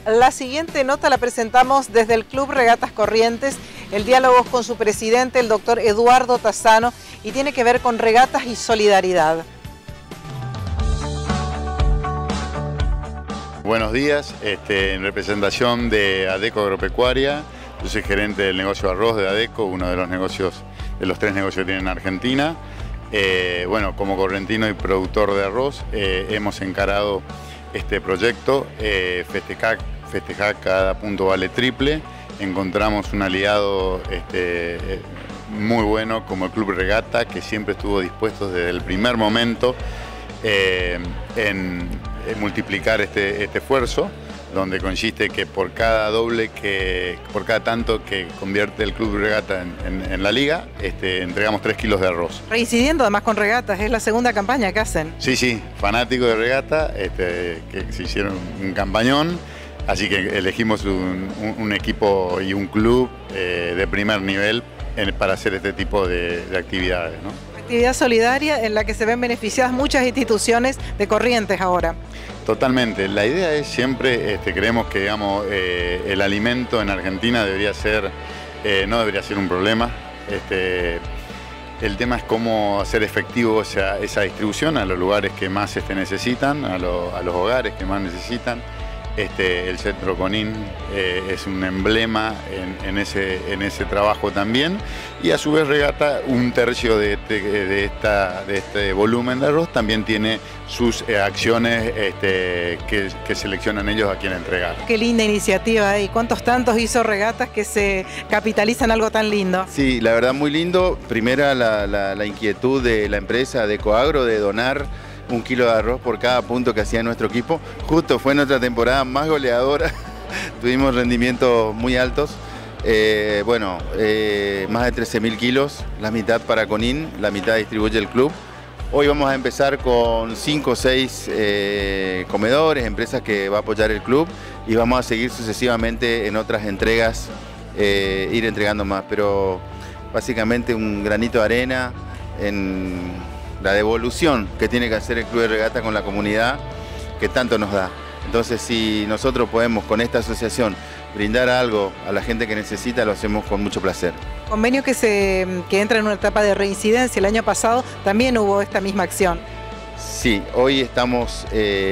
La siguiente nota la presentamos desde el Club Regatas Corrientes. El diálogo es con su presidente, el doctor Eduardo Tassano, y tiene que ver con regatas y solidaridad. Buenos días, en representación de ADECO Agropecuaria. Yo soy gerente del negocio de arroz de ADECO, uno de los negocios, de los 3 negocios que tienen en Argentina. Bueno, como correntino y productor de arroz, hemos encarado este proyecto, festejar cada punto vale triple. Encontramos un aliado muy bueno como el Club Regata, que siempre estuvo dispuesto desde el primer momento en multiplicar este esfuerzo, donde consiste que por cada tanto que convierte el Club Regata en la liga, entregamos 3 kilos de arroz. Reincidiendo además con regatas, es la segunda campaña que hacen. Sí, fanático de regata, que se hicieron un campañón, así que elegimos un equipo y un club de primer nivel para hacer este tipo de actividades, ¿no? Actividad solidaria en la que se ven beneficiadas muchas instituciones de Corrientes ahora. Totalmente. La idea es siempre, creemos que digamos, el alimento en Argentina no debería ser un problema. El tema es cómo hacer efectivo esa distribución a los lugares que más necesitan, a los hogares que más necesitan. El Centro Conin es un emblema en ese trabajo también, y a su vez Regata, 1/3 de este volumen de arroz, también tiene sus acciones que seleccionan ellos a quién entregar. Qué linda iniciativa, ¿y cuántos tantos hizo Regatas que se capitalizan algo tan lindo? Sí, la verdad muy lindo. Primera la inquietud de la empresa de Coagro de donar 1 kilo de arroz por cada punto que hacía nuestro equipo. Justo fue nuestra temporada más goleadora, tuvimos rendimientos muy altos. Más de 13.000 kilos, la mitad para Conin, la mitad distribuye el club. Hoy vamos a empezar con 5 o 6 comedores, empresas que va a apoyar el club, y vamos a seguir sucesivamente en otras entregas, ir entregando más, pero básicamente un granito de arena en la devolución que tiene que hacer el Club de Regata con la comunidad, que tanto nos da. Entonces, si nosotros podemos con esta asociación brindar algo a la gente que necesita, lo hacemos con mucho placer. Convenio que entra en una etapa de reincidencia. El año pasado también hubo esta misma acción. Sí, hoy estamos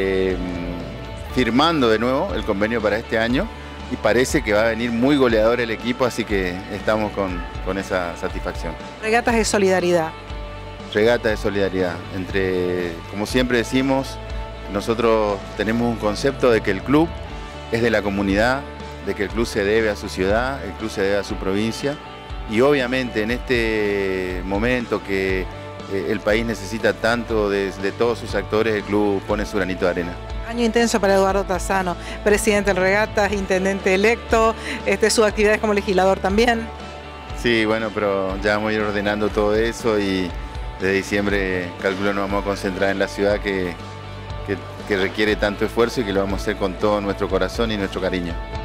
firmando de nuevo el convenio para este año, y parece que va a venir muy goleador el equipo, así que estamos con esa satisfacción. Regatas de solidaridad. Regata de solidaridad. Como siempre decimos, nosotros tenemos un concepto de que el club es de la comunidad, de que el club se debe a su ciudad, el club se debe a su provincia, y obviamente en este momento que el país necesita tanto de todos sus actores, el club pone su granito de arena. Año intenso para Eduardo Tassano, presidente del Regatas, intendente electo, sus actividades como legislador también. Sí, bueno, pero ya vamos a ir ordenando todo eso, y de diciembre, calculo, nos vamos a concentrar en la ciudad que requiere tanto esfuerzo, y que lo vamos a hacer con todo nuestro corazón y nuestro cariño.